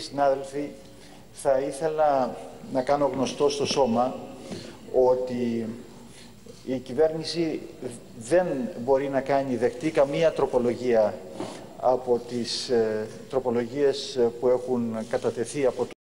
Συνάδελφοι, θα ήθελα να κάνω γνωστό στο Σώμα ότι η κυβέρνηση δεν μπορεί να κάνει δεκτή καμία τροπολογία από τις τροπολογίες που έχουν κατατεθεί από